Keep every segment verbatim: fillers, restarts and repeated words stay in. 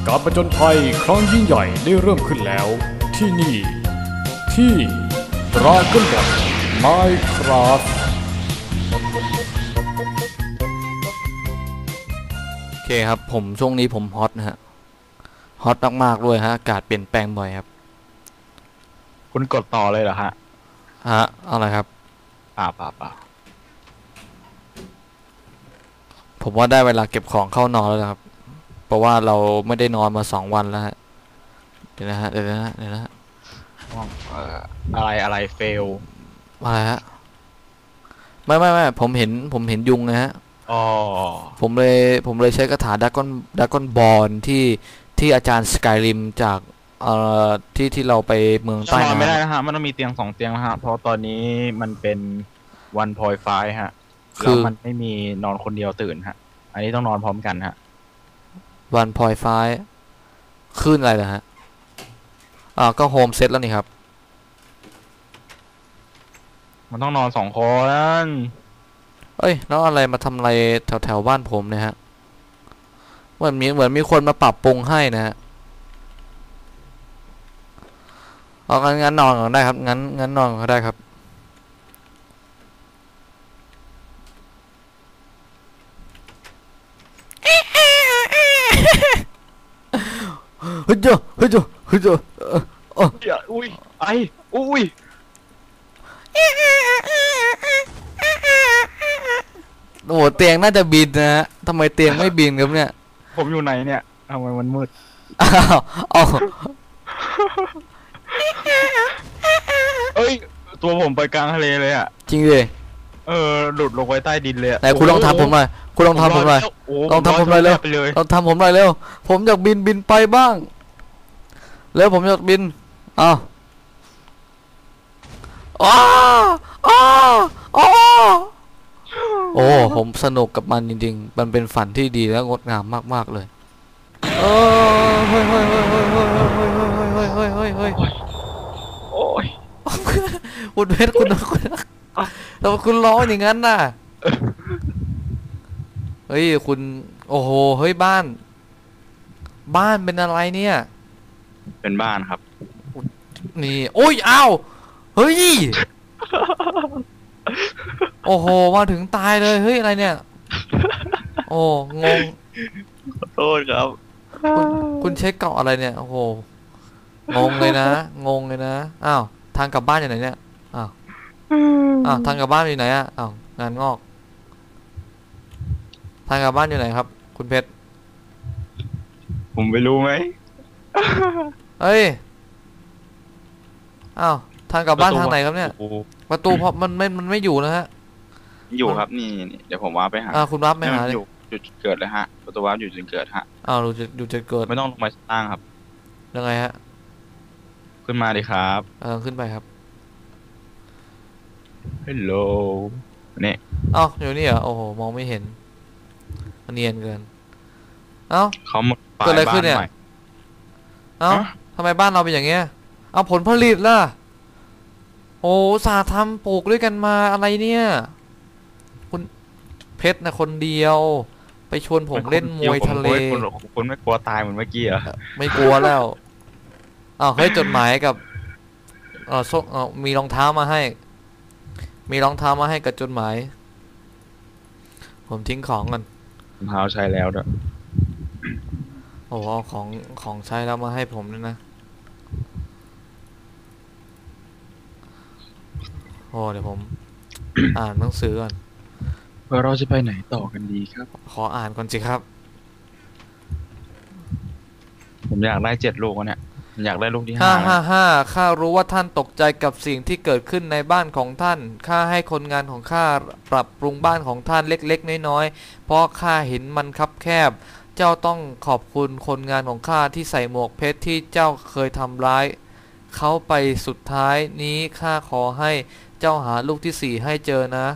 การผจญภัยครั้งยิ่งใหญ่ได้เริ่มขึ้นแล้วที่นี่ที่ Dragonbot Minecraft โอเคครับผมช่วงนี้ผมฮอตนะฮะฮอตมากๆด้วยฮะอากาศเปลี่ยนแปลงบ่อยครับคุณกดต่อเลยเหรอฮะฮะอะไรครับป่าป่าป่าผมว่าได้เวลาเก็บของเข้านอนแล้วครับเพราะว่าเราไม่ได้นอนมาสองวันแล้วฮะเดี๋ยวนะฮะเดี๋ยวนะฮะเดี๋ยวนะฮะอะไรอะไรเฟลอะไรฮะไม่ไม่ไม่ผมเห็นผมเห็นยุงนะฮะอ๋อผมเลยผมเลยใช้คาถาดักก้อนดักก้อนบอลที่ที่อาจารย์สกายริมจากเอ่อที่ที่เราไปเมืองใต้นอนไม่ได้นะฮะมันต้องมีเตียงสองเตียงนะฮะเพราะตอนนี้มันเป็นวันพอยไฟฮะแล้วมันไม่มีนอนคนเดียวตื่นฮะอันนี้ต้องนอนพร้อมกันฮะวันพอยไฟขึ้นอะไรนะฮะอ่าก็โฮมเซตแล้วนี่ครับมันต้องนอนสองคนเอ้ยแล้วอะไรมาทำอะไรแถวแถวบ้านผมเนี่ยฮะเหมือนมีเหมือนมีคนมาปรับปรุงให้นะฮะเอางั้นงั้นนอนก่อนได้ครับงั้นงั้นนอนก็ได้ครับเฮ้ยเจ้าเฮ้ยเจ้าเฮ้ยเจ้าเออเอออุ้ยไออุ้ยโอ้เตียงน่าจะบินนะฮะทำไมเตียงไม่บินครับเนี่ยผมอยู่ไหนเนี่ยทำไมมันมืดอ้าวอ้าวเอ้ยตัวผมไปกลางทะเลเลยอ่ะจริงดิเออหลุดลงไปใต้ดินเลยแต่คุณลองทำผมหน่อยคุณลองทำผมหน่อยลองทำผมหน่อยเร็วลองทำผมหน่อยเร็วผมอยากบินบินไปบ้างแล้วผมอยากบินอ้าวอ้าอ้าอ้าโอ้ผมสนุกกับมันจริงๆมันเป็นฝันที่ดีและงดงามมากๆเลยเออเฮ้ยเฮ้ยเฮ้ยเฮ้ยเฮ้ยเฮ้ยเฮ้ยเฮ้ยเฮ้ยเฮ้ยโอ้ยคุณเพชรคุณคุณแล้วคุณร้องอย่างนั้นน่ะเฮ้ยคุณโอ้โหเฮ้ยบ้านบ้านเป็นอะไรเนี่ยเป็นบ้านครับนี่โอ้ยอ้าวเฮ้ยโอ้โหมาถึงตายเลยเฮ้ยอะไรเนี่ยโอ้งงขอโทษครับคุณคุณเช็คเกาะอะไรเนี่ยโอ้โหงงเลยนะงงเลยนะอ้าวทางกลับบ้านอยู่ไหนเนี่ยอ้าวอ้าวทางกลับบ้านอยู่ไหนอ่ะอ้าวงานงอกทางกลับบ้านอยู่ไหนครับคุณเพชรผมไม่รู้ไหมเฮ้ยอ้าวทางกลับบ้านทางไหนครับเนี่ยประตูเพราะมันไม่มันไม่อยู่นะฮะอยู่ครับนี่เดี๋ยวผมวาร์ปไปหาอ่าคุณวาร์ปไปหาอยู่จุดเกิดเลยฮะประตูวาร์ปอยู่จุดเกิดฮะอ้าวดูจุดดูจุดเกิดไม่ต้องลงมาสร้างครับยังไงฮะขึ้นมาดิครับเออขึ้นไปครับฮัลโหลนี่อ้าวอยู่นี่เหรอโอ้โหมองไม่เห็นเนียนเกินเอ้าเขาหมดเกิดอะไรขึ้นเนี่ยเอ้าทำไมบ้านเราเป็นอย่างเงี้ยเอาผลผลิตล่ะโอ้สาทำปลูกด้วยกันมาอะไรเนี่ยคุณเพชรนะคนเดียวไปชวนผมเล่นมวยทะเลคุณไม่กลัวตายเหมือนเมื่อกี้เหรอไม่กลัวแล้วอ้าวเฮ้ยจดหมายกับเออส่งมีรองเท้ามาให้มีรองเท้ามาให้กับจดหมายผมทิ้งของกันรองเท้าใช้แล้วด้วยโอ้เอาของของใช้แล้วมาให้ผมด้วยนะโอ้เดี๋ยวผม อ่านหนังสือก่อนเราจะไปไหนต่อกันดีครับขออ่านก่อนสิครับผมอยากได้เจ็ดลูกเนี่ยอยากได้ลูกที่ห้าห้าห้าข้ารู้ว่าท่านตกใจกับสิ่งที่เกิดขึ้นในบ้านของท่านข้าให้คนงานของข้าปรับปรุงบ้านของท่านเล็กๆน้อยๆเพราะข้าเห็นมันคับแคบเจ้าต้องขอบคุณคนงานของข้าที่ใส่หมวกเพชรที่เจ้าเคยทำร้ายเขาไปสุดท้ายนี้ข้าขอให้เจ้าหาลูกที่สี่ให้เจอนะ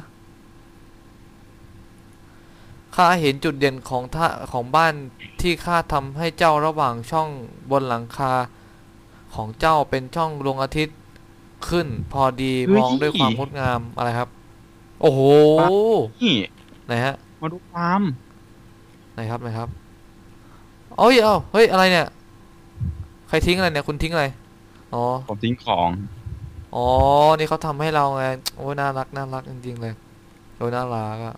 ข้าเห็นจุดเด่นของท่าของบ้านที่ข้าทำให้เจ้าระหว่างช่องบนหลังคาของเจ้าเป็นช่องดวงอาทิตย์ขึ้นพอดีมองด้วยความงดงามอะไรครับโอ้โหนี่ไหนฮะมาดูความไหนครับไหนครับเอ้ยเอ้าเฮ้ยอะไรเนี่ยใครทิ้งอะไรเนี่ยคุณทิ้งอะไรอ๋อผมทิ้งของอ๋อนี่เขาทำให้เราไงโอ้ยน่ารักน่ารักจริงๆเลยโอ้ยน่ารักอะ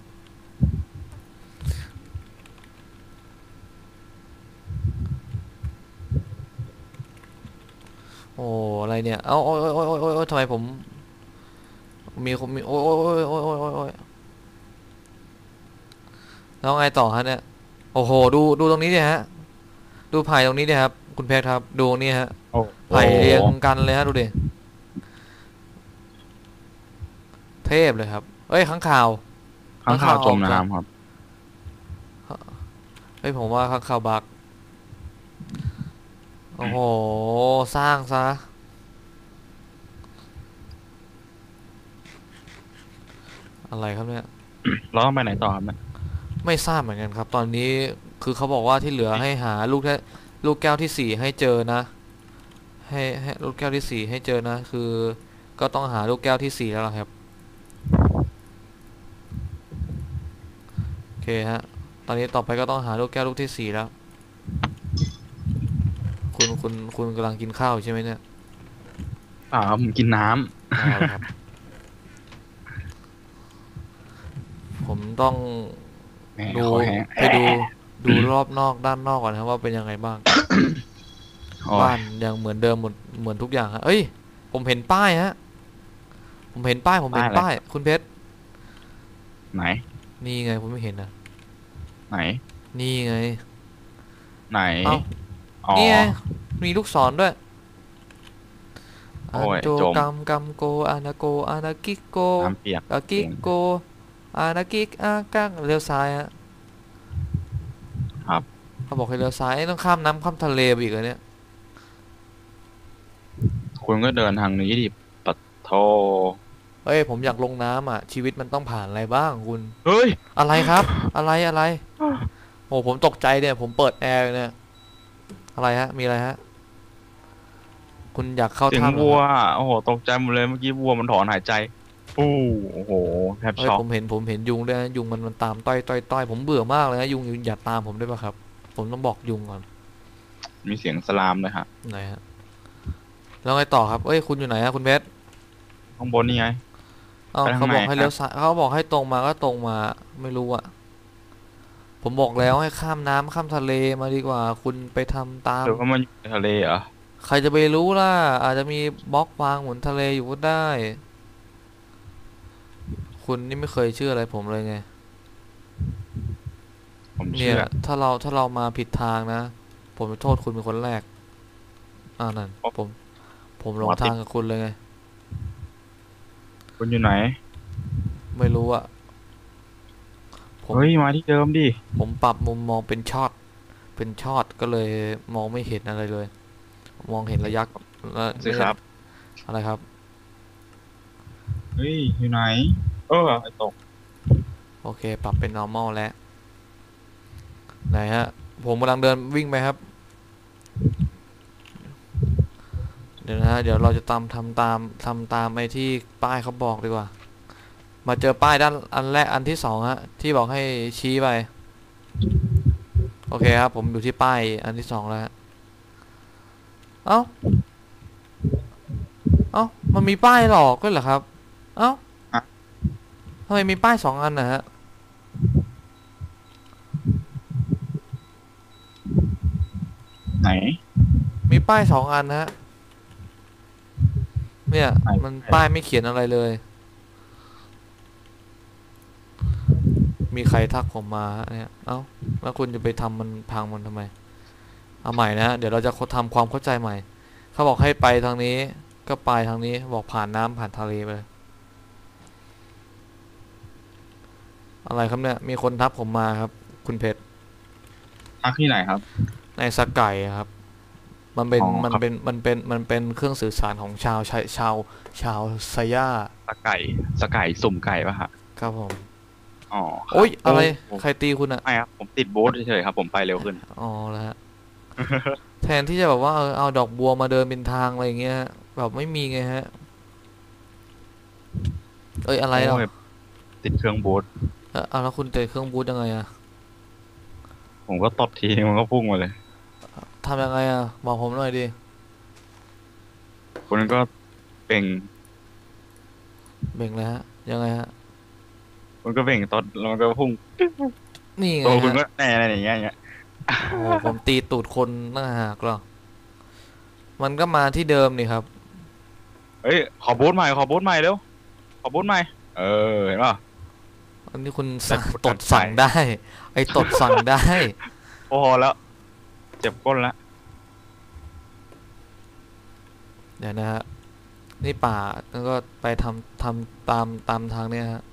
โอ้อะไรเนี่ยเอ้าโอ้ยโอ้ยโอ้ยโอ้ยโอ้ยทำไมผมมีคนมีโอ้ยโอ้ยโอ้ยโอ้ยโอ้ยโอ้ยโอ้ยแล้วไงต่อฮะเนี่ยโอ้โหดูดูตรงนี้เนี่ยฮะดูไผ่ตรงนี้เนี่ยครับคุณเพชรครับดูนี่ฮะโอ้โหไผ่เรียงกันเลยฮะดูดิเทพเลยครับเอ้ยข้างข่าวข้างข่าวจมน้ำครับเฮ้ยผมว่าข้างข่าวบักโอ้โหสร้างซะอะไรครับเนี่ยแล้วต้องไปไหนต่อครับเนี่ยไม่ทราบเหมือนกันครับตอนนี้คือเขาบอกว่าที่เหลือให้หาลูกแค่ลูกแก้วที่สี่ให้เจอนะให้ให้ลูกแก้วที่สี่ให้เจอนะคือก็ต้องหาลูกแก้วที่สี่แล้วล่ะครับโอเคฮะตอนนี้ต่อไปก็ต้องหาลูกแก้วลูกที่สี่แล้วคุณคุณคุณกำลังกินข้าวใช่ไหมเนี่ยอ่าผมกินน้ำเอาละครับผมต้องแหมดูคอแห้งไปดูดูรอบนอกด้านนอกก่อนนะครับว่าเป็นยังไงบ้างโอ้บ้ายนยังเหมือนเดิมหมดเหมือนทุกอย่างฮะเอ้ยผมเห็นป้ายฮะผมเห็นป้ายผมเห็นป้ายคุณเพชรไหนนี่ไงผมไม่เห็นนะไหนนี่ไงไหนเอ้าอ๋อนี่ไงมีลูกศรด้วยอัโอ้ยนโจจมกัมกัมโกอานาโกอานากิโกน้ำเปียกอากิโกอานากิกอากังเลี้ยวซ้ายฮะครับเขาบอกให้เลี้ยวซ้ายต้องข้ามน้ำข้ามทะเลไปอีกเหรอเนี่ยคุณก็เดินทางนี้ดิปัดโทเฮ้ยผมอยากลงน้ำอ่ะชีวิตมันต้องผ่านอะไรบ้างคุณเฮ้ยอะไรครับอะไรอะไรโอ้ผมตกใจเนี่ยผมเปิดแอร์เนี่ยอะไรฮะมีอะไรฮะคุณอยากเข้าเสียงถ้ำเหรอวัวครับโอ้โหตกใจหมดเลยเมื่อกี้วัวมันถอนหายใจอู้โอ้โหแทบเฮ้ยช็อกผมเห็นผมเห็นยุงด้วยนะยุงมันมันตามต้อยต้อยต้อยผมเบื่อมากเลยนะยุงยุงอย่าตามผมได้ป่ะครับผมต้องบอกยุงก่อนมีเสียงสลามเลยฮะไหนฮะแล้วไงต่อครับเอ้ยคุณอยู่ไหนฮะคุณเพชรข้างบนนี่ไงเอ้าไปทางไหนเขาบอกให้ครับเลี้ยวซ้ายเขาบอกให้ตรงมาก็ตรงมาไม่รู้อ่ะผมบอกแล้วให้ข้ามน้ำข้ามทะเลมาดีกว่าคุณไปทำตามหรือว่ามันอยู่ในทะเลเหรอใครจะไปรู้ล่ะอาจจะมีบล็อกวางหมุนทะเลอยู่ก็ได้คุณนี่ไม่เคยเชื่ออะไรผมเลยไงผมเนี่ยเชื่อถ้าเราถ้าเรามาผิดทางนะผมจะโทษคุณเป็นคนแรกอ่านั่นผมผมหลงทางกับคุณเลยไงคุณอยู่ไหนไม่รู้อะผมเฮ้ยมาที่เดิมดิผมปรับมุมมองเป็นช็อตเป็นช็อตก็เลยมองไม่เห็นอะไรเลยมองเห็นระยะแล้วสิครับอะไรครับเฮ้ยอยู่ไหนเออไอตกโอเคปรับเป็น normal แล้วไหนฮะผมกำลังเดินวิ่งไปครับเดี๋ยวนะฮะเดี๋ยวเราจะตามทำตามทำตามไอ้ที่ป้ายเขาบอกดีกว่ามาเจอป้ายด้านอันแรกอันที่สองฮะที่บอกให้ชี้ไปโอเคครับผมอยู่ที่ป้ายอันที่สองแล้วเอ้าเอ้ามันมีป้ายหลอกด้วยเหรอครับเอ้าทำไมมีป้ายสองอันนะฮะไหนมีป้ายสองอันนะฮะเนี่ยไหนมันป้ายไม่เขียนอะไรเลยมีใครทักผมมาเนี่ยเอ้าแล้วคุณจะไปทำมันพังมันทำไมเอาใหม่นะฮะเดี๋ยวเราจะทำความเข้าใจใหม่เขาบอกให้ไปทางนี้ก็ไปทางนี้บอกผ่านน้ำผ่านทะเลไปเลยอะไรครับเนี่ยมีคนทักผมมาครับคุณเพชรทักที่ไหนครับในสกายครับมันเป็นอ๋อมันครับเป็นมันเป็นมันเป็นเครื่องสื่อสารของชาวชาวชาวชาวไซย่าสไก่สไก่สุ่มไก่ป่ะฮะครับผมอ๋อครับโอ๊ยอะไรโอ้ใครตีคุณอะไม่ครับผมติดโบ๊ทเฉยๆครับผมไปเร็วขึ้นอ๋อแล้วฮะ แทนที่จะแบบว่าเออเอาดอกบัวมาเดินเป็นทางอะไรอย่างเงี้ยแบบไม่มีไงฮะเอ้ยอะไรเราโอ้ยติดเครื่องโบ๊ทเออเอาแล้วคุณเตะเครื่องบูทยังไงอะผมก็ตบทีนึงมันก็พุ่งมาเลยทำยังไงอ่ะบอกผมหน่อยดิคุณก็เบ่งเบ่งเลยฮะยังไงฮะคุณก็เบ่งตดแล้วมันก็พุ่งนี่ไงตัวคุณฮะก็แน่อะไรอย่างเงี้ยอย่างเงี้ยโอ้โหผมตีตูดคนตั้งหากเหรอมันก็มาที่เดิมนี่ครับเฮ้ยขอบูทใหม่ขอบูทใหม่เร็วขอบูทใหม่เออเห็นป่ะอันนี้คุณสั่งแต่พูดตกัดนสั่งไปได้ ไอ้ตดสั่งได้พอแล้ว เจ็บก้นแล้วเดี๋ยวนะฮะนี่ป่าแล้วก็ไปทำทำตามตามทางเนี้ยฮะ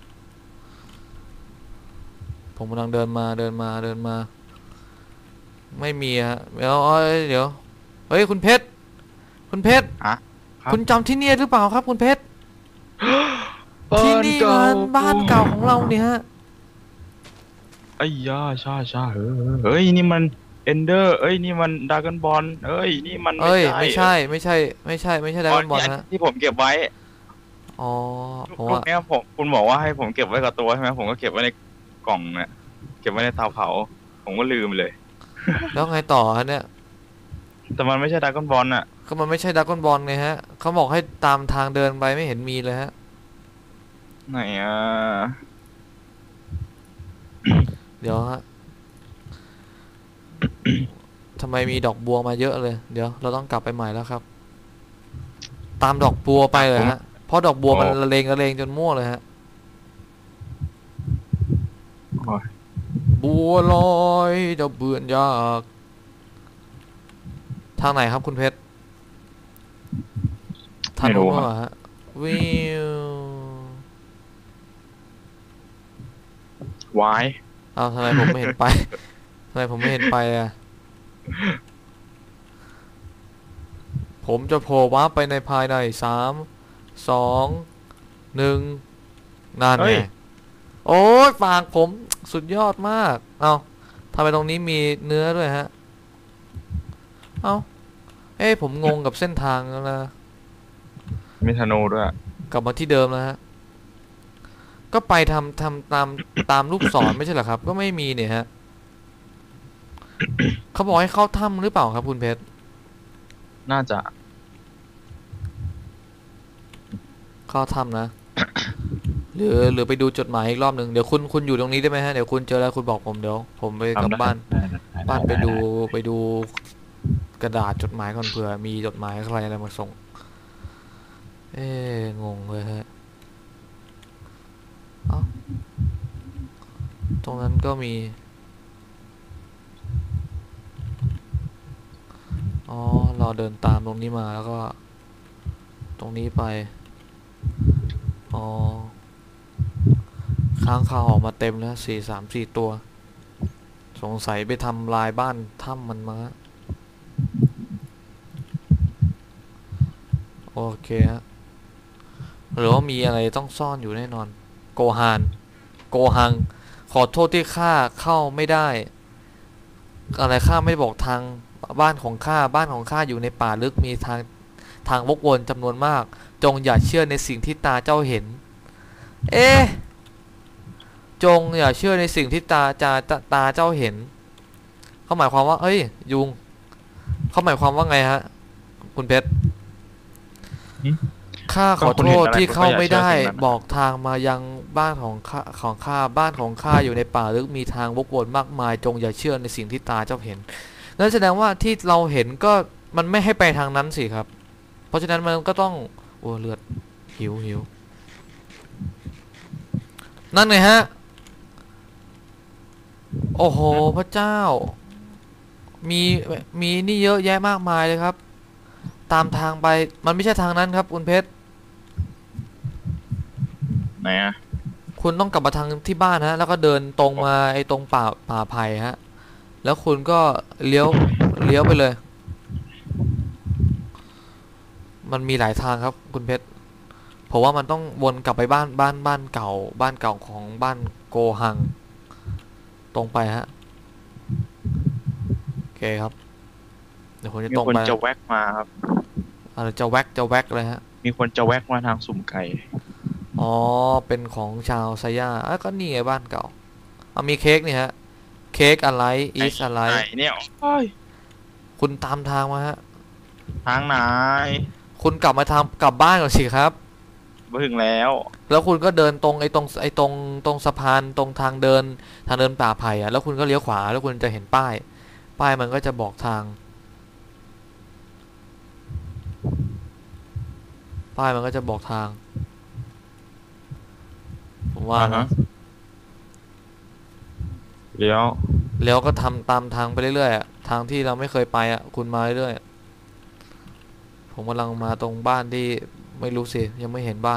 ผมกำลังเดินมาเดินมาเดินมา ไม่มีฮะเดี๋ยวเอ้ยเดี๋ยวเฮ้ยคุณเพชรคุณเพชรอะครับคุณจำที่เนี่ยหรือเปล่าครับ คุณเพชรที่นี่มันบ้านเก่าของเราเนี่ยฮะไอ้ย่าใช่ใช่เฮ้ยเฮ้ยนี่มันเอนเดอร์เอ้ยนี่มันดราก้อนบอลเอ้ยนี่มันเอ้ยไม่ใช่ไม่ใช่ไม่ใช่ไม่ใช่ไดอ๋มออนด์บอลนี่อันฮะที่ผมเก็บไว้อ๋อผมลูกว่าเนี้ยผมคุณบอกว่าให้ผมเก็บไว้กับตัวใช่ไหมผมก็เก็บไว้ในกล่องเนี่ยเก็บไว้ในเตาเผา ผมก็ลืมเลยแล้วไงต่อฮะเนี่ยแต่มันไม่ใช่ดราก้อนบอลน่ะก็มันไม่ใช่ดราก้อนบอลไงฮะเขาบอกให้ตามทางเดินไปไม่เห็นมีเลยฮะไหนอ่ะเดี๋ยวฮะ ทำไมมีดอกบัวมาเยอะเลย เดี๋ยวเราต้องกลับไปใหม่แล้วครับ ตามดอกบัวไปเลยฮะ เพราะดอกบัวมันละเลงละเลงจนมั่วเลยฮะโอ้ยบัวลอยดอกเบื่อนยาก ทางไหนครับคุณเพชร ทางไม่นู้รู้นครับเหรอฮะ วิววายอ้าวทำไมผมไม่เห็นไป ทำไมผมไม่เห็นไปอ่ะ ผมจะโผล่วาร์ปไปในภายในสาม สอง หนึ่งนั่นเฮ้ไงยโอ้ยฝากผมสุดยอดมาก เอาทำไมตรงนี้มีเนื้อด้วยฮะ เอาเอ้ยผมงงกับเส้นทางแล้วนะมีธนูด้วยกลับมาที่เดิมแล้วฮะ ก็ไปทำทำตามตามรูปศรไม่ใช่เหรอครับ ก็ไม่มีเนี่ยฮะ เขาบอกให้เข้าถ้ำหรือเปล่าครับคุณเพชรน่าจะเข้าถ้ำนะ หรือหรือไปดูจดหมายอีกรอบหนึ่งเดี๋ยวคุณคุณอยู่ตรงนี้ได้ไหมฮะ เดี๋ยวคุณเจอแล้วคุณบอกผมเดี๋ยวผมไปกลับบ้าน บ้านไปดูไปดูกระดาษจดหมายก่อนเผื่อมีจดหมายใครอะไรมาส่ง เอ๊ะงงเลยฮะเอ้าตรงนั้นก็มี อ๋อเราเดินตามตรงนี้มาแล้วก็ ตรงนี้ไป อ๋อ ค้างคาวออกมาเต็มแล้วสี่สามสี่ตัว สงสัยไปทำลายบ้านถ้ำมันมาโอเคฮะหรือว่ามีอะไรต้องซ่อนอยู่แน่นอน โกฮานโกฮัง ขอโทษที่ข้าเข้าไม่ได้ อะไรข้าไม่บอกทางบ้านของข้าบ้านของข้าอยู่ในป่าลึกมีทางทางวกวนจำนวนมาก จงอย่าเชื่อในสิ่งที่ตาเจ้าเห็น เอ๊ะจงอย่าเชื่อในสิ่งที่ตาจาตาตาเจ้าเห็นเขาหมายความว่าเอ้ยยุงเขาหมายความว่าไงฮะคุณเพชรข้าขอโทษที่เข้าไม่ได้บอกทางมายังบ้านของข้าของข้าบ้านของข้าอยู่ในป่าลึกมีทางวกวนมากมายจงอย่าเชื่อในสิ่งที่ตาเจ้าเห็นนั่นแสดงว่าที่เราเห็นก็มันไม่ให้ไปทางนั้นสิครับเพราะฉะนั้นมันก็ต้องโอ้เลือดหิวหิวนั่นไงฮะโอ้โหพระเจ้ามีมีนี่เยอะแยะมากมายเลยครับตามทางไปมันไม่ใช่ทางนั้นครับคุณเพชรไหนอ่ะคุณต้องกลับมาทางที่บ้านฮะแล้วก็เดินตรงมาไอ้ตรงป่าป่าไผ่ฮะแล้วคุณก็เลี้ยวเลี้ยวไปเลย มันมีหลายทางครับคุณเพชรผมว่ามันต้องวนกลับไปบ้านบ้านบ้านเก่าบ้านเก่าของบ้านโกฮังตรงไปฮะโอเคครับเดี๋ยวผมจะมีตรงคนไปจะแวกมาครับอะไรจะแวกจะแวกเลยฮะมีคนจะแวกมาทางสุ่มไก่อ๋อเป็นของชาวไซย่าอ่ะก็นี่ไงบ้านเก่าเอามีเค้กนี่ฮะเค้กอะไรอีสอะไรไหนเนี่ยโอ้ยคุณตามทางมาฮะทางไหนคุณกลับมาทางกลับบ้านก่อนสิครับมาถึงแล้วแล้วคุณก็เดินตรงไอ้ตรงไอ้ตรงตรงสะพานตรงทางเดินทางเดินป่าไผ่อะแล้วคุณก็เลี้ยวขวาแล้วคุณจะเห็นป้าย ป้ายมันก็จะบอกทาง ป้ายมันก็จะบอกทาง ผมว่าอ่านะฮะเลี้ยวแล้วก็ทำตามทางไปเรื่อยๆอะทางที่เราไม่เคยไปอะคุณมาเรื่อยๆผมกำลังมาตรงบ้านที่ไม่รู้สิยังไม่เห็นบ้าน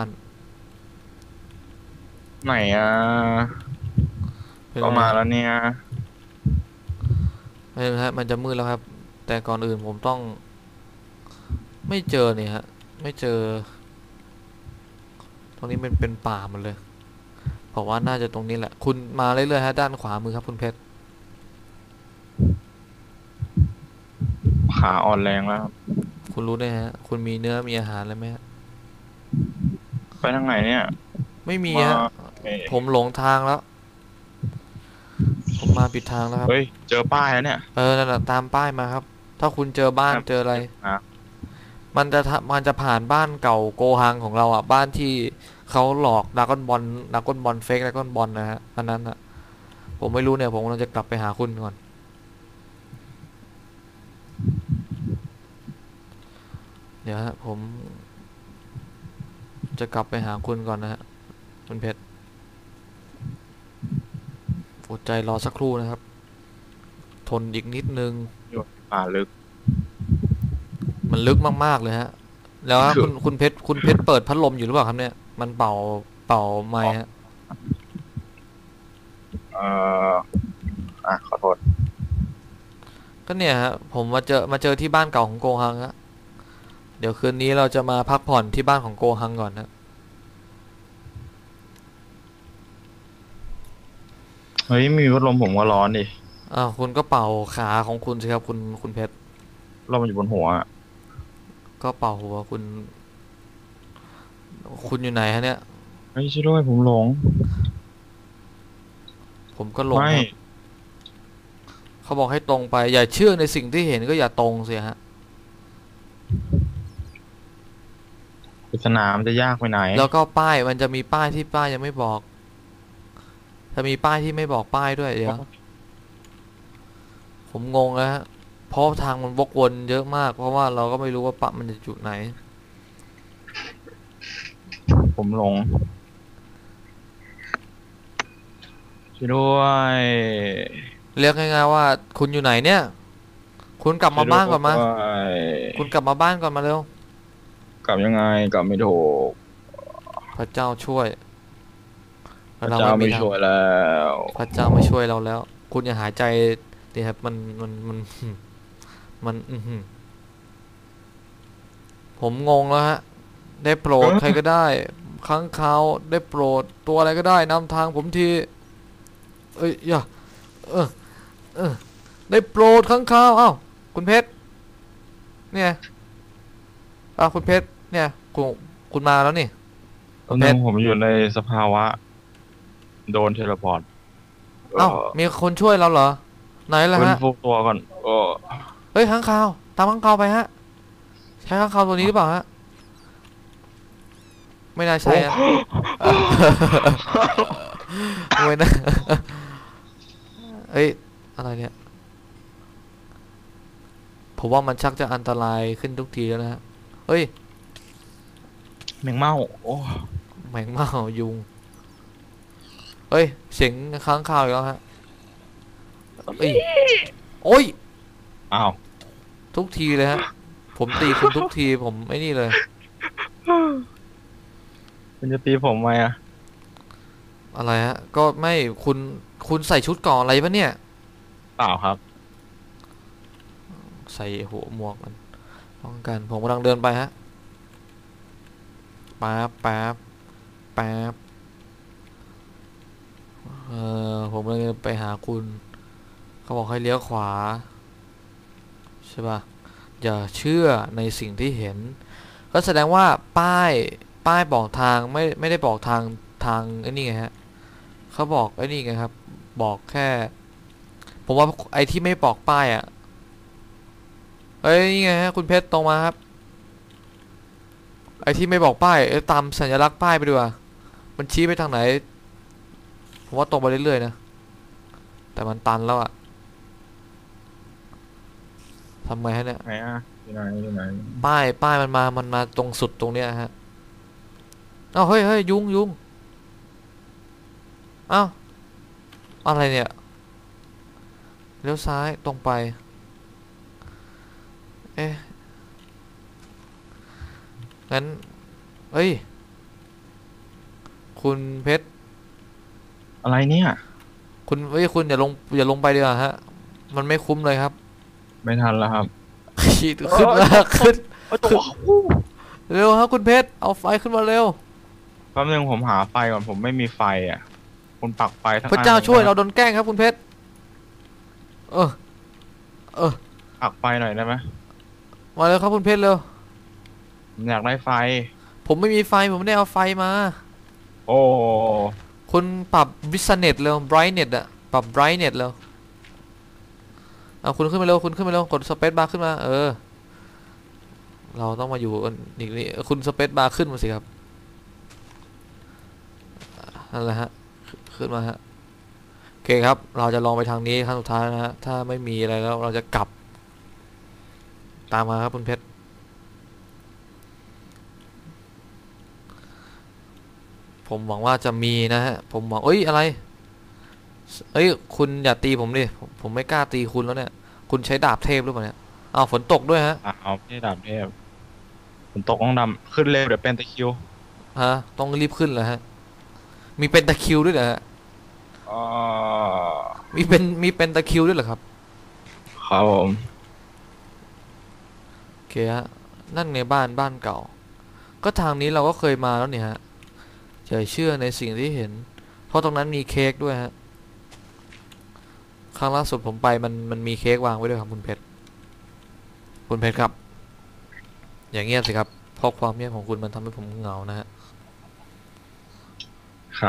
ไหนอ่ะเป็นก็ไงมาแล้วเนี่ยไม่เป็นไรฮะมันจะมืดแล้วครับ แต่ก่อนอื่นผมต้อง ไม่เจอเนี่ยฮะ ไม่เจอ ตรงนี้มันเป็นป่าหมดเลยผมว่าน่าจะตรงนี้แหละ คุณมาเรื่อยๆฮะด้านขวามือครับคุณเพชรขาอ่อนแรงแล้วคุณรู้ได้ฮะ คุณมีเนื้อมีอาหารอะไรไหมฮะไปทางไหนเนี่ยไม่มีมาฮะเอ้ยผมหลงทางแล้ว ผมมาผิดทางแล้วครับเฮ้ย เจอป้ายแล้วเนี่ยเออนั่นแหละตามป้ายมาครับ ถ้าคุณเจอบ้านครับเจออะไรอ่ะมันจะทะมันจะผ่านบ้านเก่าโกฮังของเราอ่ะ บ้านที่เขาหลอกดราก้อนบอลดราก้อนบอลเฟกดราก้อนบอลนะฮะ อันนั้นอ่ะ ผมไม่รู้เนี่ย ผมกำลังจะกลับไปหาคุณก่อน เดี๋ยวฮะ ผม จะกลับไปหาคุณก่อนนะฮะ คุณเพชรอดใจรอสักครู่นะครับ ทนอีกนิดนึงอยู่ป่าลึกมันลึกมากๆเลยฮะ แล้วคือคุณคุณเพชรคุณเพชรเปิดพัดลมอยู่หรือเปล่าครับเนี่ย มันเป่าเป่าไม้ฮะเอ่อ อ่ะ ขอโทษก็เนี่ยฮะ ผมมาเจอมาเจอที่บ้านเก่าของโกฮังฮะ เดี๋ยวคืนนี้เราจะมาพักผ่อนที่บ้านของโกฮังก่อนนะเฮ้ย มีพัดลมผมก็ร้อนดิอ้าวคุณก็เป่าขาของคุณสิครับคุณคุณเพชรลมมันอยู่บนหัวอะก็เป่าหัวคุณ คุณอยู่ไหนฮะเนี่ยเฮ้ยช่วยด้วยผมหลงผมก็หลงไม่ครับเขาบอกให้ตรงไป อย่าเชื่อในสิ่งที่เห็นก็อย่าตรงสิฮะปริศนามันจะยากไปไหนแล้วก็ป้ายมันจะมีป้ายที่ป้ายยังไม่บอก จะมีป้ายที่ไม่บอกป้ายด้วยเดี๋ยว ผมงงแล้วฮะ เพราะทางมันวกวนเยอะมาก เพราะว่าเราก็ไม่รู้ว่าปะมันจะจุดไหนผมหลง ช่วยด้วยเรียกง่ายๆว่า คุณอยู่ไหนเนี่ย คุณกลับมาบ้านก่อนมาช่วยด้วยคุณกลับมาบ้านก่อนมาเร็วกลับยังไง กลับไม่ถูกพระเจ้าช่วยพระเจ้าไม่ทางช่วยแล้วพระเจ้าไม่ช่วยเราแล้ว คุณอย่าหายใจดิครับ มันมันมัน มันอือหือผมงงแล้วฮะ ได้โปรดเอ้อใครก็ได้ค้างคาวได้โปรดตัวอะไรก็ได้นำทางผมทีเอ้ยอย่าเออเออได้โปรดค้างคาวอ้าวคุณเพชรเนี่ยอ้าวคุณเพชรเนี่ยคุณคุณมาแล้วนี่ตอนนั้นผมอยู่ในสภาวะ โดนเทเลพอร์ตเอ้ามีคนช่วยเราเหรอไหนล่ะเป็นฮะฟูตัวก่อนเออเฮ้ยค้างคาวตามค้างคาวไปฮะใช้ค้างคาวตัวนี้หรือเปล่าฮะไม่น่าใช่ฮะ ไม่นะ เอ้ย อะไรเนี่ย ผมว่ามันชักจะอันตรายขึ้นทุกทีแล้วนะฮะ เฮ้ยแมงเม่าโอ้แมงเม่ายุง เฮ้ย เสียงค้างคาวอีกแล้วฮะเอ้ยโอ้ยอ้าวทุกทีเลยฮะ ผมตีคุณทุกทีผมไอ้นี่เลยคุณจะตีผมไหมอะอะไรฮะ ก็ไม่คุณคุณใส่ชุดเก่ออะไรปะเนี่ยเปล่าครับใส่หัวหมวกมันป้องกัน ผมกำลังเดินไปฮะแป๊บแป๊บแป๊บเออผมกำลังจะไปหาคุณ เขาบอกให้เลี้ยวขวา ใช่ป่ะ อย่าเชื่อในสิ่งที่เห็น ก็แสดงว่าป้ายป้ายบอกทางไม่ไม่ได้บอกทางทางไอ้นี่ไงฮะเขาบอกไอ้นี่ไงครับ บอกแค่ ผมว่าไอ้ที่ไม่บอกป้ายอ่ะเฮ้ยนี่ไงฮะคุณเพชรตรงมาครับไอที่ไม่บอกป้ายเอ้ยตามสัญลักษณ์ป้ายไปดีกว่ามันชี้ไปทางไหนผมว่าตรงไปเรื่อยๆนะแต่มันตันแล้วอะทำไงฮะเนี่ยไหนอ่ะอยู่ไหนอยู่ไหนป้ายป้ายมันมามันมาตรงสุดตรงเนี้ยฮะเอ้าเฮ้ยเฮ้ยยุงยุงเอ้าอะไรเนี่ยเลี้ยวซ้ายตรงไปเอ๊ะงั้นเอ้ยคุณเพชรอะไรเนี่ยคุณเอ้ยคุณอย่าลงอย่าลงไปดีกว่าฮะมันไม่คุ้มเลยครับไม่ทันแล้วครับขีดขึ้นมาขึ้นเอ้ยตัวเร็วครับคุณเพชรเอาไฟขึ้นมาเร็วแป๊บนึงผมหาไฟก่อนผมไม่มีไฟอ่ะคุณปักไฟทั้งพระเจ้าอันช่วยลเราโดนแกล้งครับคุณเพชรเออเออปักไฟหน่อยได้ไหมมาเร็วครับคุณเพชรเร็วผมอยากได้ไฟผมไม่มีไฟผมไม่ได้เอาไฟมาโอ้คุณปรับบิสเน็ตเร็ว brightness อะปรับ brightness เร็วเอาคุณขึ้นมาเร็วคุณขึ้นมาเร็วกดสเปซบาร์ขึ้นมาเออเราต้องมาอยู่กันอีกนี่คุณสเปซบาร์ขึ้นมาสิครับนั่นแหละฮะขึ้นมาฮะโอเคครับเราจะลองไปทางนี้ขั้นสุดท้ายนะฮะถ้าไม่มีอะไรแล้วเราจะกลับตามมาครับคุณเพชรผมหวังว่าจะมีนะฮะผมหวังเอ้ยอะไรเอ้ยคุณอย่าตีผมดิผมผมไม่กล้าตีคุณแล้วเนี่ยคุณใช้ดาบเทพหรือเปล่าเนี่ยอ้าวฝนตกด้วยฮะเอาไม่ได้ดาบเทพผมตกต้องดำขึ้นเร็วเดี๋ยวเป็นตะคริวฮะต้องรีบขึ้นเลยฮะมีเป็นตะคริวด้วยเหรอฮะอ๋อมีเป็นมีเป็นตะคริวด้วยเหรอครับครับผมโอเคฮะนั่นในบ้านบ้านเก่า ก็ทางนี้เราก็เคยมาแล้วเนี่ยฮะอย่าเชื่อในสิ่งที่เห็น เพราะตรงนั้นมีเค้กด้วยฮะครั้งล่าสุดผมไปมันมันมีเค้กวางไว้ด้วยครับคุณเพชรคุณเพชรครับ อย่างเงียบสิครับเพราะความเงียบของคุณมันทำให้ผมเหงานะฮะครับ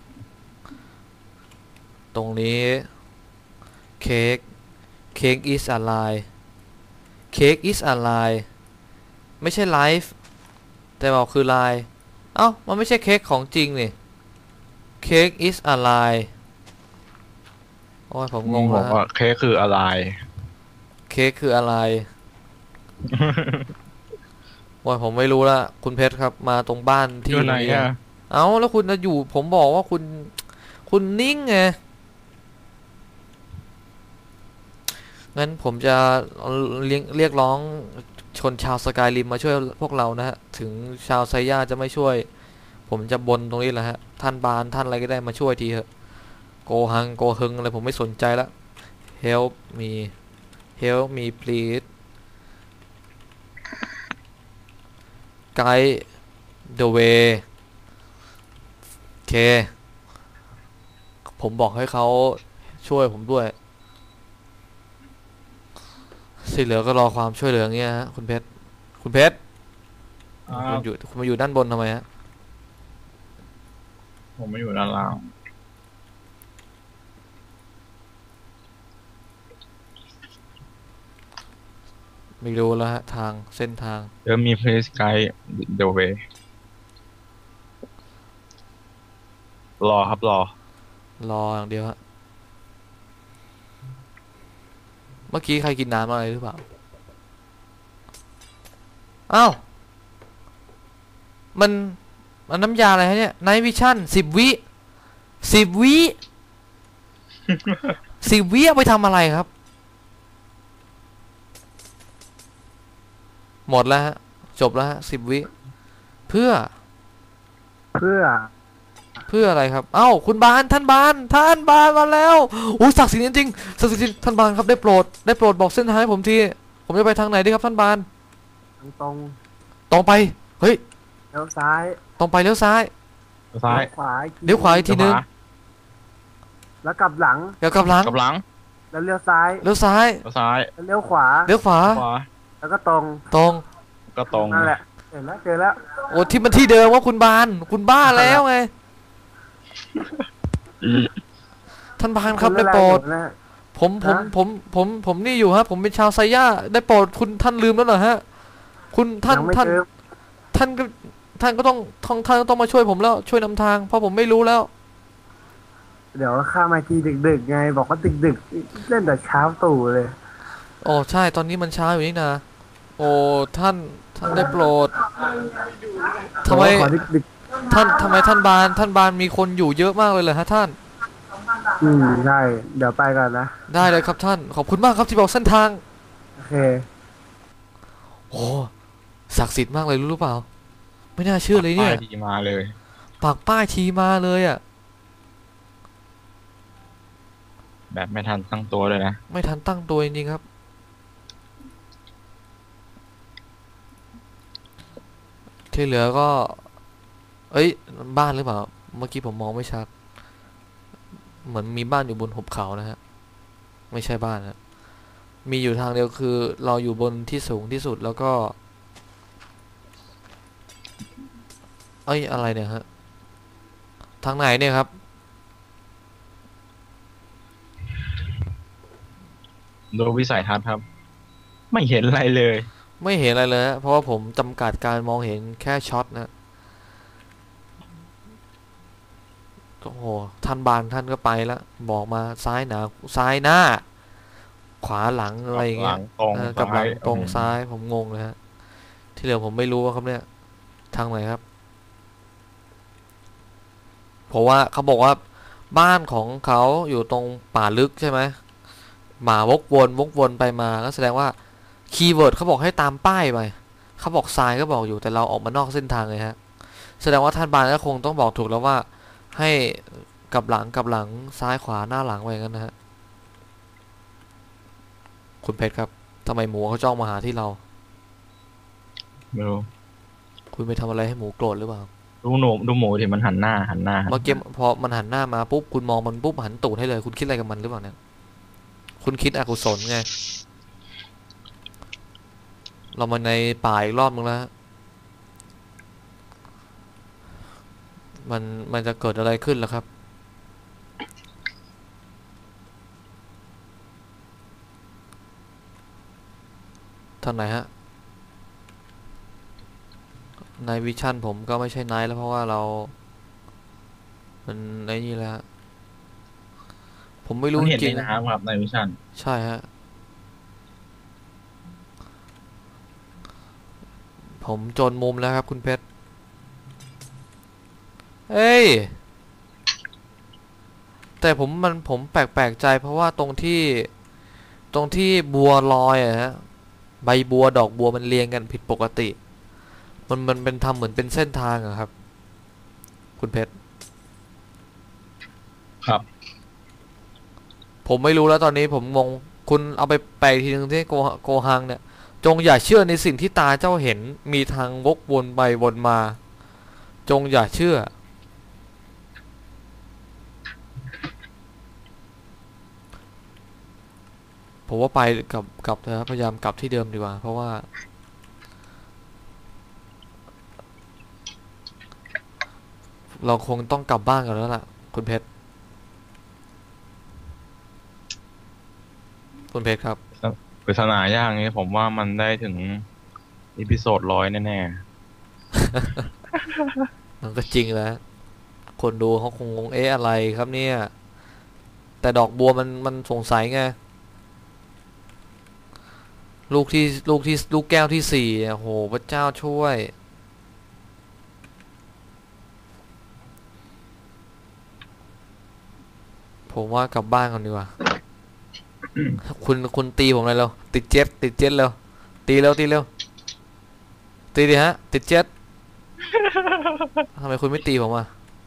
ตรงนี้เค้กเค้ก is alive เค้ก is alive ไม่ใช่ live แต่บอกคือ live เอ้ามันไม่ใช่เค้กของจริงนี่เค้ก is alive โอ้ยผมงงบแล้อวกว่าเค้กคืออะไรเค้กคืออะไรโอ้ยผมไม่รู้ละคุณเพชรครับมาตรงบ้านที่อยู่ไหนอ่ะเอ้าแล้วคุณจะอยู่ผมบอกว่าคุณคุณนิ่งไงงั้นผมจะเรียกเรียกร้องชนชาวสกายริมมาช่วยพวกเรานะฮะถึงชาวไซย่าจะไม่ช่วย ผมจะบนตรงนี้แหละฮะท่านบานท่านอะไรก็ได้มาช่วยทีเถอะโกหังโกฮึงอะไรผมไม่สนใจละ help me help me please guide the way โอเคผมบอกให้เขาช่วยผมด้วยที่เหลือก็รอความช่วยเหลืออย่างเงี้ยฮะคุณเพชรคุณเพชรคุณอยู่คุณมาอยู่ด้านบนทำไมฮะผมไม่อยู่ด้านล่างไม่รู้แล้วฮะทางเส้นทางเดี๋ยวมี place guide the way รอครับรอรออย่างเดียวฮะเมื่อกี้ใครกินน้ำอะไรหรือเปล่าอ้าวมันมันน้ำยาอะไรฮะเนี่ยไนท์วิชั่นสิบวิสิบวิสิบวิเอาไปทำอะไรครับหมดแล้วฮะจบแล้วฮะสิบวิเพื่อเพื่อเพื่ออะไรครับเอ้าคุณบานท่านบานท่านบานมาแล้วโอ้ศักดิ์สิทธิ์จริงๆศักดิ์สิทธิ์ท่านบานครับได้โปรดได้โปรดบอกเส้นทางให้ผมทีผมจะไปทางไหนดีครับท่านบานตรงตรงไปเฮ้ยเลี้ยวซ้ายตรงไปเลี้ยวซ้ายซ้ายเลี้ยวขวาอีกทีเลี้ยวขวาอีกทีนึงแล้วกลับหลังเดี๋ยวกลับหลังกับหลังแล้วเลี้ยวซ้ายเลี้ยวซ้ายแล้วซ้ายแล้วเลี้ยวขวาเลี้ยวขวาขวาแล้วก็ตรงตรงก็ตรงนั่นแหละเห็นแล้วเจอแล้วโอ้ที่มันที่เดิมว่าคุณบานคุณบ้าแล้วไงท่านบานครับได้โปรดนแหละผผมผมผมผมผมนี่อยู่ฮะผมเป็นชาวไซย่าได้โปรดคุณท่านลืมแล้วเหรอฮะคุณท่านยังไม่ท่านเจอท่านก็ท่านก็ต้องท่านท่านก็ต้องมาช่วยผมแล้วช่วยนำทางเพราะผมไม่รู้แล้วเดี๋ยวข้ามาทีดึกๆไง บอกว่าดึกๆเล่นแต่เช้าตู่เลยโอ้ใช่ตอนนี้มันเช้าอยู่นี่นะโอ้ท่านท่านได้โปรดทำไมขอดึกท่านทำไมท่านบานท่านบานมีคนอยู่เยอะมากเลยเหรอฮะท่านๆอืมใช่เดี๋ยวไปก่อนนะได้เลยครับท่านขอบคุณมากครับที่บอกเส้นทางโอเคโอ้ศักดิ์สิทธิ์มากเลยรู้หรือเปล่า ไม่น่าเชื่อเลยเนี่ยป้าดีมาเลยปากป้ายทีมาเลยอ่ะแบบไม่ทันตั้งตัวเลยนะไม่ทันตั้งตัวจริงๆครับ ที่เหลือก็ เอ้ยบ้านหรือเปล่า เมื่อกี้ผมมองไม่ชัด เหมือนมีบ้านอยู่บนหุบเขานะฮะ ไม่ใช่บ้านนะมีอยู่ทางเดียวคือ เราอยู่บนที่สูงที่สุดแล้วก็ เอ้ยอะไรเนี่ยฮะ ทางไหนเนี่ยครับดูวิสัยทัศน์ครับ ไม่เห็นอะไรเลยไม่เห็นอะไรเลยฮะเพราะว่าผมจำกัดการมองเห็นแค่ช็อตนะโอ้โหท่านบานท่านก็ไปแล้วบอกมาซ้ายหนาซ้ายหน้า ขวาหลังอะไรอย่างหเงี้ลัยงตรงเออกับหลังซ้ายตรงอืมซ้ายผมงงเลยฮะที่เหลือผมไม่รู้ว่าครับเนี่ยทางไหนครับเพราะว่าเขาบอกว่าบ้านของเขาอยู่ตรงป่าลึกใช่ไหมหมาวกวนวกวนไปมาก็แสดงว่าคีย์เวิร์ดเขาบอกให้ตามป้ายไปเขาบอกซ้ายก็บอกอยู่แต่เราออกมานอกเส้นทางเลยฮะแสดงว่าท่านบานก็คงต้องบอกถูกแล้วว่าให้กลับหลังกลับหลังซ้ายขวาหน้าหลังไปงั้นนะฮะคุณเพชรครับทำไมหมูเขาจ้องมาหาที่เราไม่รู้คุณไปทำอะไรให้หมูโกรธหรือเปล่าดูหนูดูหมูที่มันหันหน้าหันหน้าเมื่อกี้พอมันหันหน้ามาปุ๊บคุณมองมันปุ๊บหันตูดให้เลย คุณคิดอะไรกับมันหรือเปล่าเนี่ยคุณคิดอกุศลไงเรามาในป่าอีกรอบนึงแล้วฮะมันมันจะเกิดอะไรขึ้นล่ะครับทางไหนฮะในวิชั่นผมก็ไม่ใช่ไนท์แล้วเพราะว่าเรา มันไอ้นี่แหละฮะผมไม่รู้มันจเห็นริในงน้ำครับในวิชั่นๆใช่ฮะผมจนมุมแล้วครับคุณเพชรเอ้ยแต่ผมมันผมแปลกๆใจเพราะว่าตรงที่ตรงที่บัวลอยอะฮะใบบัวดอกบัวมันเรียงกันผิดปกติ มันมันเป็นทำเหมือนเป็นเส้นทางอะครับ คุณเพชรครับผมไม่รู้แล้วตอนนี้ผมงงคุณเอาไปแปลอีกทีนึงที่โกโกฮังเนี่ยจงอย่าเชื่อในสิ่งที่ตาเจ้าเห็นมีทางวกวนไปวนมา จงอย่าเชื่อ ผมว่าไปกลับกลับนะครับพยายามกลับที่เดิมดีกว่า เพราะว่า เราคงต้องกลับบ้านกันแล้วล่ะ คุณเพชร คุณเพชรครับปริศนาย่างนี้ผมว่ามันได้ถึงอีพิโซดร้อยแน่มันก็จริงแล้ว คนดูเขาคงงงเอ๊ะอะไรครับเนี่ย แต่ดอกบัวมันมันสงสัยไง ลูกที่ลูกที่ลูกแก้วที่สี่โอ้โหพระเจ้าช่วย ผมว่ากลับบ้านก่อนดีกว่า คุณคุณตีผมเลยเร็วติดเจ็ตติดเจ็ตเร็วตีเร็วตีเร็วตีดิฮะ ติดเจ็ตทำไมคุณไม่ตีผมอ่ะ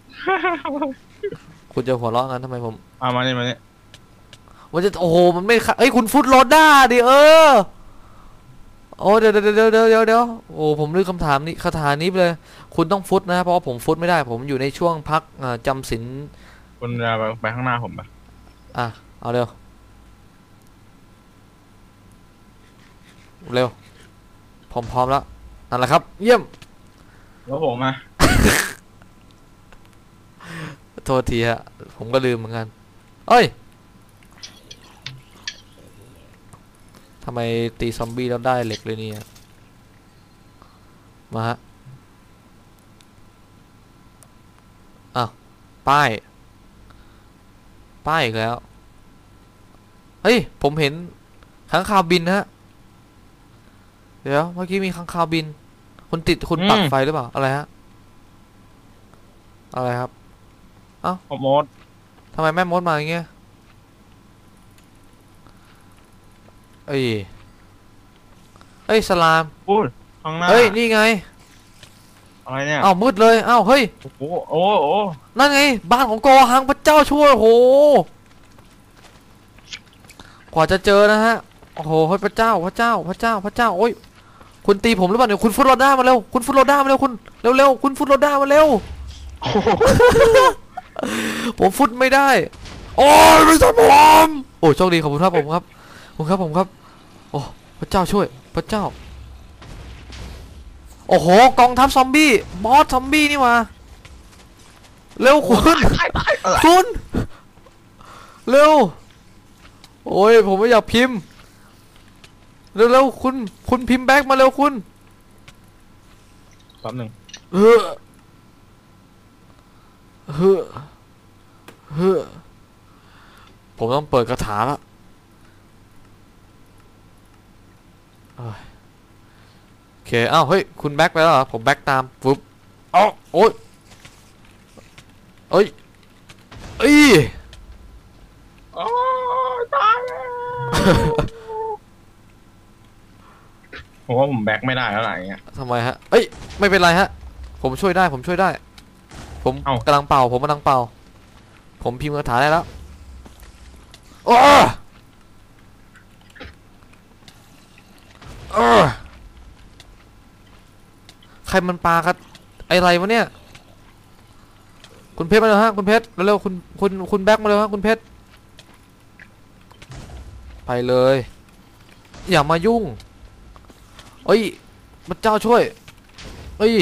คุณจะหัวเราะงั้นทำไมผมๆเอามานี่มานี่มันจะโอ้โหมันไม่เอ้ยคุณฟุตโรด้าดิเออโอ้เดี๋ยวเดี๋ยวเดี๋ยวเดี๋ยวเดี๋ยวเดี๋ยวโอ้ผมลืมคำถามนี้คาถานี้ไปเลย คุณต้องฟุตนะเพราะว่าผมฟุตไม่ได้ ผมอยู่ในช่วงพักอ่าจำศีลคุณจะไปไปข้างหน้าผมปะอ่ะเอาเร็วเร็วผมพร้อมแล้วนั่นแหละครับ เยี่ยมแล้วผมมาโทษทีฮะผมก็ลืมเหมือนกันเอ้ยทำไมตีซอมบี้แล้วได้เหล็กเลยเนี่ยมาฮะอ้าวป้ายป้ายอีกแล้วเฮ้ยผมเห็นค้างคาวบินฮะเดี๋ยวเมื่อกี้มีค้างคาวบินคุณติดคุณปักไฟหรือเปล่าอะไรฮะอะไรครับเอ้าโอ้โมดทำไมแม่มดมาอย่างเงี้ยเอ้ยเอ้ยสลามพูดข้างหน้าเอ้ยนี่ไงอะไรเนี่ยอ้าวมืดเลยอ้าวเฮ้ยโอ้โหโอ้โหนั่นไงบ้านของโกหังพระเจ้าช่วยโหกว่าจะเจอนะฮะโอ้โหเฮ้ยพระเจ้าพระเจ้าพระเจ้าพระเจ้าโอ้ยคุณตีผมหรือเปล่าเนี่ยคุณฟุตโรด้ามาเร็วคุณฟุตโรด้ามาเร็วคุณเร็วๆคุณฟุตโรด้ามาเร็ว ผมฟุตไม่ได้โอ้ยไม่ใช่ผมโอ้โชคดีขอบคุณครับผมครับผมครับผมครับโอ้พระเจ้าช่วยพระเจ้าโอ้โหกองทัพซอมบี้บอสซอมบี้นี่มาเร็วคุณคุณเร็วโอ้ยผมไม่อยากพิมพ์เร็วๆคุณคุณพิมพ์แบ็กมาเร็วคุณแป๊บหนึ่งเฮ้อเฮ้อเฮ้อผมต้องเปิดคาถาแล้วโอเคอ้าวเฮ้ยคุณแบ็กไปแล้วเหรอผมแบ็กตามฟึบเอ้าโอ้ยเอ้ยเอ้ยโอ้ตายแล้วผมว่าผมแบ็คไม่ได้แล้วอะไรเงี้ยทำไมฮะเอ้ยไม่เป็นไรฮะผมช่วยได้ผมช่วยได้ผมเอ้ากำลังเป่าผมกำลังเป่าผมพิมพ์คาถาได้แล้วโอ้เออใครมันปาครับอะไรวะเนี่ยคุณเพชรมาเลยฮะคุณเพชรเร็วๆคุณคุณคุณแบ็คมาเลยฮะคุณเพชรไปเลยอย่ามายุ่งเอ้ยพระเจ้าช่วยเอ้ย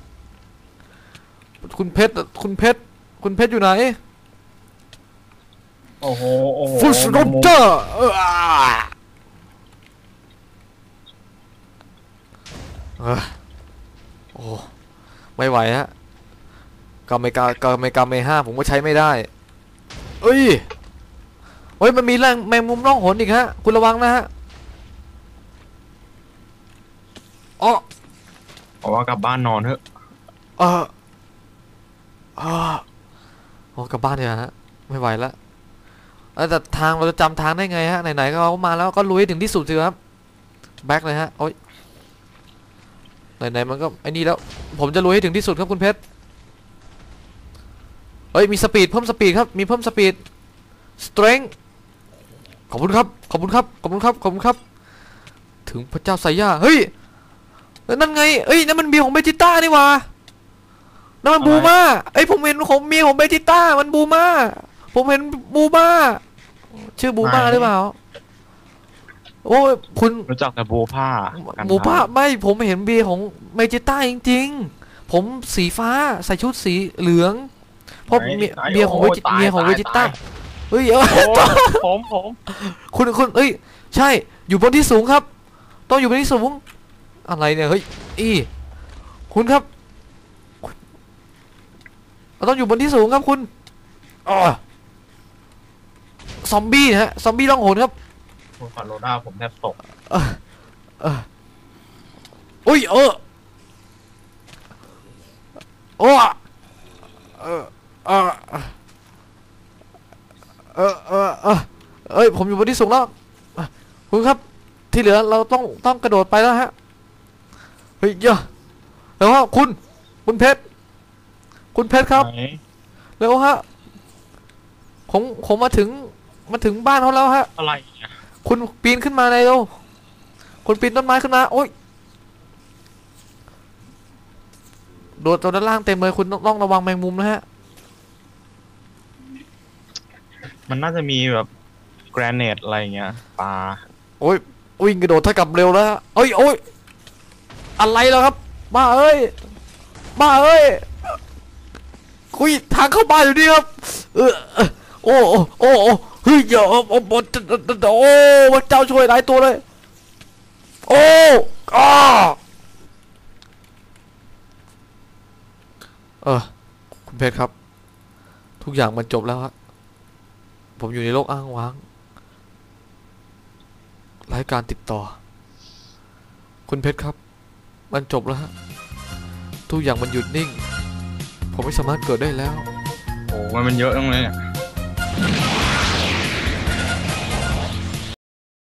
คุณเพชรคุณเพชรคุณเพชรอยู่ไหนโอ้โหโอ้โหฟุชโรเจอร์เออโอ้ไม่ไหวฮะกาเมกากาเมกาเมห้าผมก็ใช้ไม่ได้เอ้ยเฮ้ยมันมีแรงแมงมุมร่องหนอีกฮะคุณระวังนะฮะอ๋อบอกว่ากลับบ้านนอนเถอะเออเออโอ้กลับบ้านเนี่ยฮะไม่ไหวแล้วแต่ทางเราจะจำทางได้ไงฮะไหนๆก็เขามาแล้วก็ลุยถึงที่สุดสิครับแบ็คเลยฮะโอ้ยไหนๆมันก็ไอ้นี่แล้วผมจะลุยให้ถึงที่สุดครับคุณเพชรเฮ้ยมีสปีดเพิ่มสปีดครับมีเพิ่มสปีดสเตรนจ์ขอบคุณครับขอบคุณครับขอบคุณครับขอบคุณครับถึงพระเจ้าไซย่าเฮ้ยนั่นไงเอ้ยนั่นมันเมียของเบจิต้านี่หว่านั่นมันบูมาเอ้ยผมเห็นของเมียของเบจิต้ามันบูมาผมเห็นบูมาชื่อบูมาหรือเปล่าโอ้ยคุณรู้จักแต่บูผ้าบูผ้าไม่ผมเห็นเบียของเมจิต้าจริงๆผมสีฟ้าใส่ชุดสีเหลืองเพราะเบียของเวจิเบียของเวจิต้าเฮ้ยเออผมผมคุณคุณเอ้ยใช่อยู่บนที่สูงครับต้องอยู่บนที่สูงอะไรเนี่ยเฮ้ยอีคุณครับเราต้องอยู่บนที่สูงครับคุณอ๋อซอมบี้ฮะซอมบี้ล่องหนครับคุณฟาโรด้าผมแทบตกเออเอออุ้ยเออโอ้เออเออเออเออเออเอ้ยผมอยู่บนที่สูงแล้วคุณครับที่เหลือเราต้องต้องกระโดดไปแล้วฮะเฮ้ยเยอะแล้วว่าคุณคุณเพชรคุณเพชรครับแล้วฮะผมผมมาถึงมาถึงบ้านเขาแล้วฮะอะไรคุณปีนขึ้นมาเลยเร็วคุณปีนต้นไม้ขึ้นมาโอ๊ยโดดตัวด้านล่างเต็มเลยคุณต้องระวังแมงมุมนะฮะมันน่าจะมีแบบแกรนเนตอะไรเงี้ยปลาโอ้ยวิ่งกระโดดเท่ากับเร็วแล้วเอ้ยโอ้ยอะไรแล้วครับบ้าเอ้ยบ้าเอ้ยคุยทางเข้าบ้านอยู่นี่ครับเออโอ้โอ้โอ้เฮ้ยเยอะโอ้โอ้โอ้พระเจ้าช่วยหลายตัวเลยโอ้อ้าเออคุณเพชรครับทุกอย่างมันจบแล้วฮะผมอยู่ในโลกอ้างว้างไร้การติดต่อคุณเพชรครับมันจบแล้วฮะทุกอย่างมันหยุดนิ่งผมไม่สามารถเกิดได้แล้วโอ้มันมันเยอะตรงเลยเนี่ย